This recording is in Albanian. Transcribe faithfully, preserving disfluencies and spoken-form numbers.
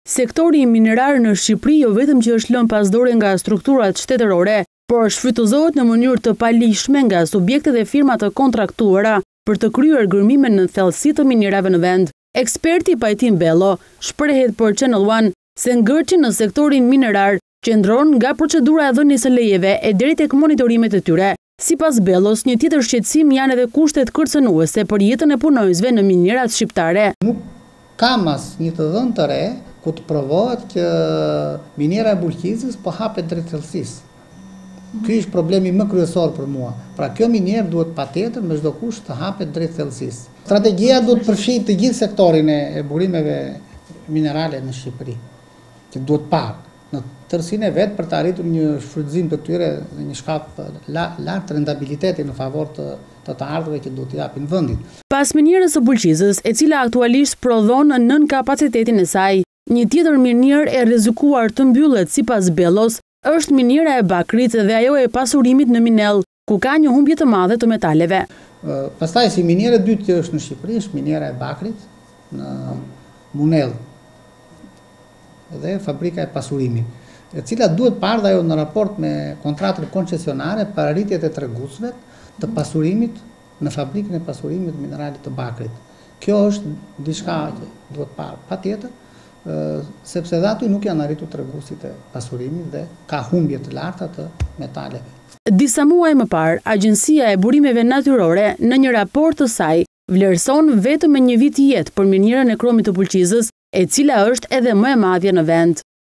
Sektori minerar në Shqipëri jo vetëm që është lënë pas dore nga strukturat shtetërore, por shfrytëzohet në mënyrë të palishme nga subjekte dhe firma të kontraktuara për të kryer gërmime në thellësi të minerave në vend. Eksperti Pajtim Bello shprehet për Channel One se ngërçi në sektorin minerar qëndron nga procedura e dhënies së lejeve e deri tek monitorimet e tyre. Sipas Bellos, një tjetër shqetësim janë edhe kushtet kërcënuese për jetën e punojësve në minerat shqiptare. Nuk kam as një të dhënë të re ku të provohet që minera e Bulqizës po hapet drejt thellësisë. Ky është problemi më kryesor për mua. Pra kjo miner duhet patjetër me çdo kusht të hapet drejt thellësisë. Strategjia duhet përfshijë të gjithë sektorin e burimeve minerale në Shqipëri, që duhet parë në tërësinë e vet për të arritur një shfrytëzim të tyre në një shkallë lart rentabiliteti në favor të të të ardhurve që duhet t'i japin vendit. Pas minierës së Bulqizës, e cila aktualisht prodhon nën kapacitetin e saj, një tjetër minier e rrezikuar të mbyllet sipas Bellos është miniera e Bakrit dhe ajo e pasurimit në Minell, ku ka një humbje të madhe të metaleve. Uh, pastaj si miniera e dytë që është në Shqipëri është miniera e Bakrit në Munell dhe fabrika e pasurimit, e cila duhet parë ajo në raport me kontratën koncesionare për arritjet e treguesve të pasurimit në fabrikën e pasurimit të mineralit të Bakrit. Kjo është diçka që duhet parë patjetër, sepse dhe aty nuk janë arritur treguesit e pasurimit dhe ka humbje të larta të metaleve. Disa muaj më parë, Agjencia e Burimeve Natyrore në një raport të saj vlerëson vetëm me një vit jetë për minierën e kromit të Bulqizës, e cila është edhe më e madhe në vend.